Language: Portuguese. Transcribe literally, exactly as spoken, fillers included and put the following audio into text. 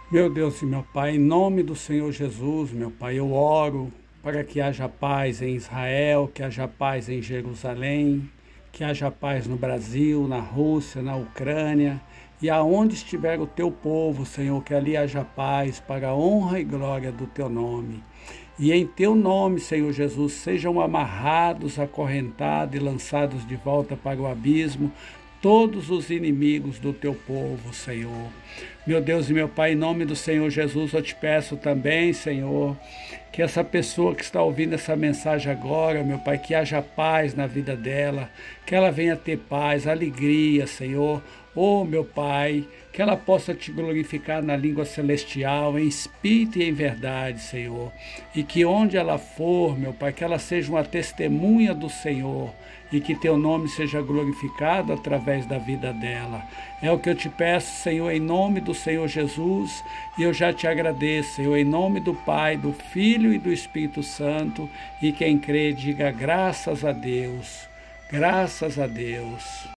Meu Deus e meu Pai, em nome do Senhor Jesus, meu Pai, eu oro para que haja paz em Israel, que haja paz em Jerusalém, que haja paz no Brasil, na Rússia, na Ucrânia e aonde estiver o teu povo, Senhor, que ali haja paz para a honra e glória do teu nome. E em teu nome, Senhor Jesus, sejam amarrados, acorrentados e lançados de volta para o abismo todos os inimigos do teu povo, Senhor. Meu Deus e meu Pai, em nome do Senhor Jesus, eu te peço também, Senhor, que essa pessoa que está ouvindo essa mensagem agora, meu Pai, que haja paz na vida dela, que ela venha ter paz, alegria, Senhor. Oh, meu Pai, que ela possa te glorificar na língua celestial, em espírito e em verdade, Senhor. E que onde ela for, meu Pai, que ela seja uma testemunha do Senhor e que teu nome seja glorificado através da vida dela. É o que eu te peço, Senhor, em nome do Senhor Jesus, e eu já te agradeço, Senhor, em nome do Pai, do Filho e do Espírito Santo, e quem crê, diga graças a Deus, graças a Deus.